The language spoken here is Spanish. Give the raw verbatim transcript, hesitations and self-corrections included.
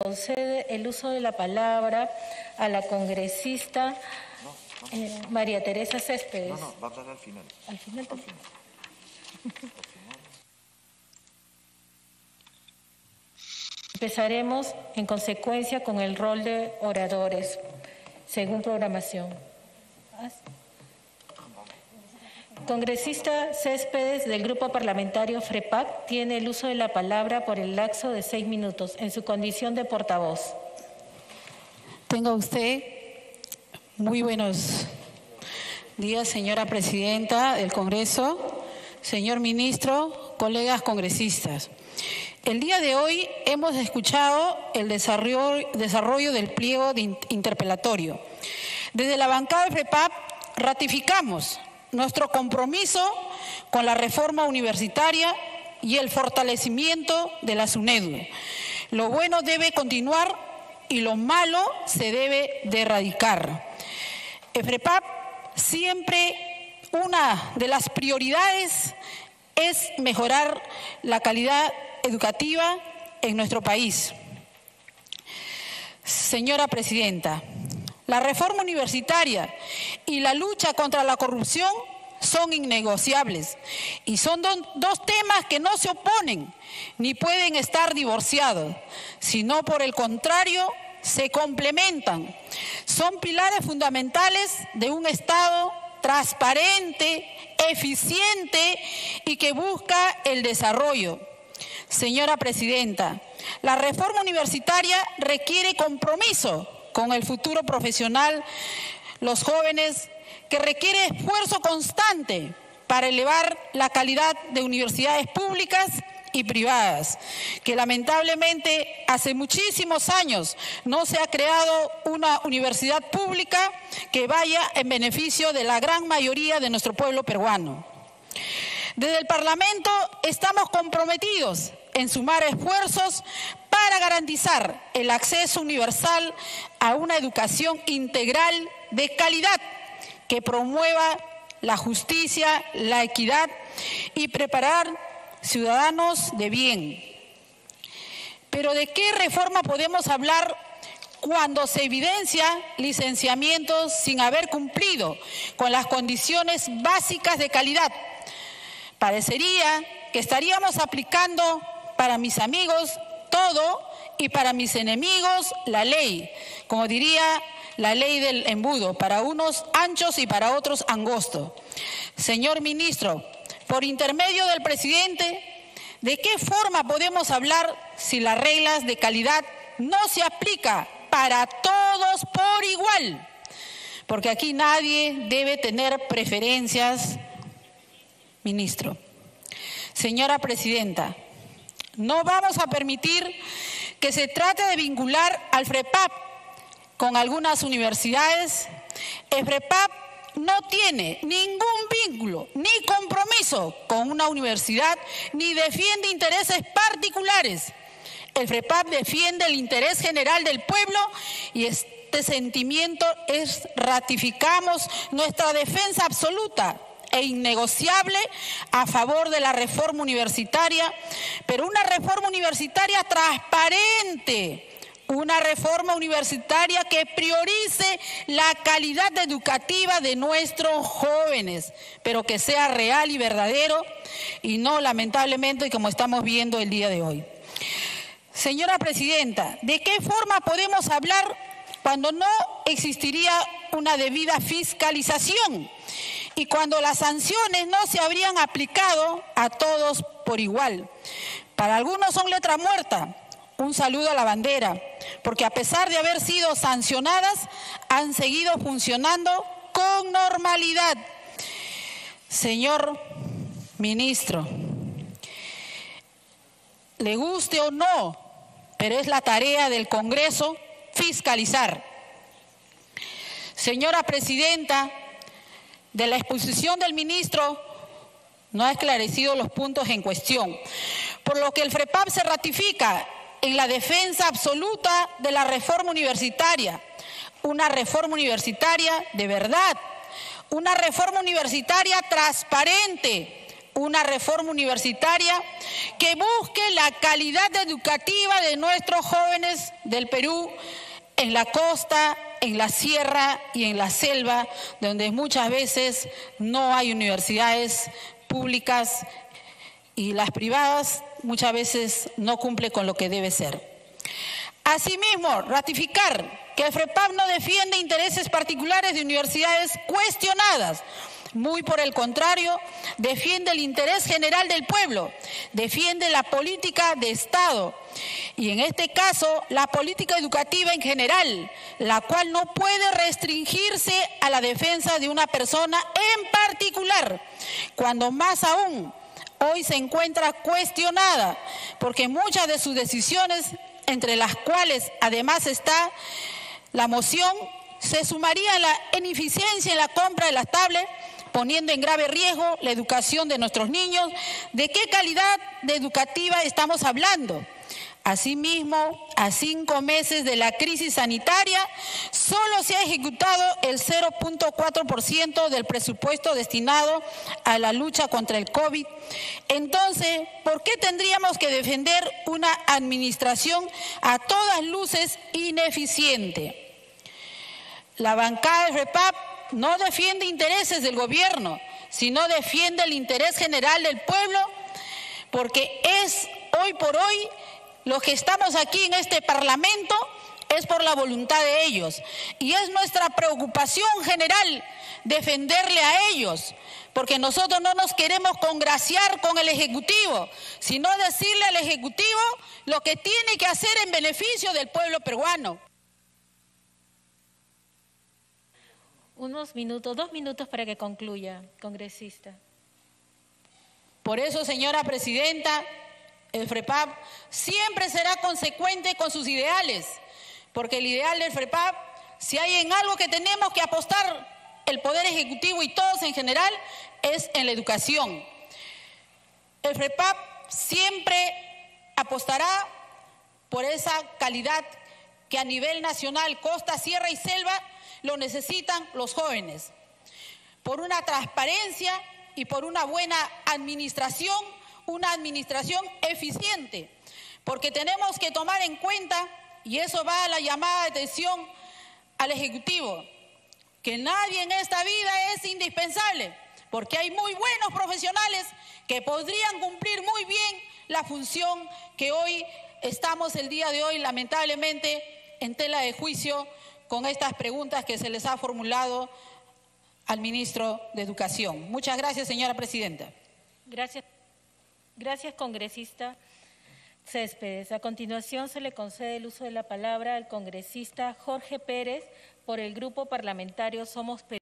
concede el uso de la palabra a la congresista no, no, eh, María Teresa Céspedes. No, no, va a hablar al final. Al final. Al final. Al final. Empezaremos en consecuencia con el rol de oradores, según programación. Congresista Céspedes, del Grupo Parlamentario FREPAC, tiene el uso de la palabra por el lapso de seis minutos, en su condición de portavoz. Tenga usted muy buenos días, señora presidenta del Congreso, señor ministro, colegas congresistas. El día de hoy hemos escuchado el desarrollo, desarrollo del pliego de interpelatorio. Desde la bancada de FREPAC ratificamos nuestro compromiso con la reforma universitaria y el fortalecimiento de la SUNEDU. Lo bueno debe continuar y lo malo se debe de erradicar. En FREPAC siempre una de las prioridades es mejorar la calidad educativa en nuestro país. Señora presidenta, la reforma universitaria y la lucha contra la corrupción son innegociables y son do, dos temas que no se oponen ni pueden estar divorciados, sino por el contrario se complementan. Son pilares fundamentales de un Estado transparente, eficiente y que busca el desarrollo. Señora presidenta, la reforma universitaria requiere compromiso con el futuro profesional, los jóvenes, que requiere esfuerzo constante para elevar la calidad de universidades públicas y privadas, que lamentablemente hace muchísimos años no se ha creado una universidad pública que vaya en beneficio de la gran mayoría de nuestro pueblo peruano. Desde el Parlamento estamos comprometidos en sumar esfuerzos para garantizar el acceso universal a una educación integral de calidad que promueva la justicia, la equidad y preparar ciudadanos de bien. Pero ¿de qué reforma podemos hablar cuando se evidencia licenciamientos sin haber cumplido con las condiciones básicas de calidad? Parecería que estaríamos aplicando para mis amigos todo y para mis enemigos la ley, como diría la ley del embudo, para unos anchos y para otros angostos. Señor ministro, por intermedio del presidente, ¿de qué forma podemos hablar si las reglas de calidad no se aplican para todos por igual? Porque aquí nadie debe tener preferencias, ministro. Señora presidenta, no vamos a permitir que se trate de vincular al FREPAC con algunas universidades. El FREPAC no tiene ningún vínculo ni compromiso con una universidad ni defiende intereses particulares. El FREPAC defiende el interés general del pueblo y este sentimiento es, ratificamos nuestra defensa absoluta e innegociable a favor de la reforma universitaria, pero una reforma universitaria transparente, una reforma universitaria que priorice la calidad educativa de nuestros jóvenes, pero que sea real y verdadero y no lamentablemente como estamos viendo el día de hoy. Señora presidenta, ¿de qué forma podemos hablar cuando no existiría una debida fiscalización y cuando las sanciones no se habrían aplicado a todos por igual? Para algunos son letra muerta. Un saludo a la bandera, porque a pesar de haber sido sancionadas, han seguido funcionando con normalidad. Señor ministro, le guste o no, pero es la tarea del Congreso fiscalizar. Señora presidenta, de la exposición del ministro no ha esclarecido los puntos en cuestión, por lo que el FREPAC se ratifica en la defensa absoluta de la reforma universitaria, una reforma universitaria de verdad, una reforma universitaria transparente, una reforma universitaria que busque la calidad educativa de nuestros jóvenes del Perú en la costa, en la sierra y en la selva, donde muchas veces no hay universidades públicas y las privadas muchas veces no cumplen con lo que debe ser. Asimismo, ratificar que el FREPAP no defiende intereses particulares de universidades cuestionadas. Muy por el contrario, defiende el interés general del pueblo, defiende la política de Estado y en este caso la política educativa en general, la cual no puede restringirse a la defensa de una persona en particular, cuando más aún hoy se encuentra cuestionada porque muchas de sus decisiones, entre las cuales además está la moción, se sumaría la ineficiencia en la compra de las tablets, poniendo en grave riesgo la educación de nuestros niños. ¿De qué calidad de educativa estamos hablando? Asimismo, a cinco meses de la crisis sanitaria, solo se ha ejecutado el cero punto cuatro por ciento del presupuesto destinado a la lucha contra el COVID. Entonces, ¿por qué tendríamos que defender una administración a todas luces ineficiente? La bancada del FREPAP no defiende intereses del gobierno, sino defiende el interés general del pueblo, porque es hoy por hoy los que estamos aquí en este Parlamento es por la voluntad de ellos y es nuestra preocupación general defenderle a ellos, porque nosotros no nos queremos congraciar con el Ejecutivo, sino decirle al Ejecutivo lo que tiene que hacer en beneficio del pueblo peruano. Unos minutos, dos minutos para que concluya, congresista. Por eso, señora presidenta, el FREPAP siempre será consecuente con sus ideales, porque el ideal del FREPAP, si hay en algo que tenemos que apostar el Poder Ejecutivo y todos en general, es en la educación. El FREPAP siempre apostará por esa calidad que a nivel nacional, costa, sierra y selva, lo necesitan los jóvenes, por una transparencia y por una buena administración, una administración eficiente, porque tenemos que tomar en cuenta, y eso va a la llamada de atención al Ejecutivo, que nadie en esta vida es indispensable, porque hay muy buenos profesionales que podrían cumplir muy bien la función que hoy estamos el día de hoy, lamentablemente, en tela de juicio con estas preguntas que se les ha formulado al ministro de Educación. Muchas gracias, señora presidenta. Gracias, gracias congresista Céspedes. A continuación se le concede el uso de la palabra al congresista Jorge Pérez por el Grupo Parlamentario Somos Perú.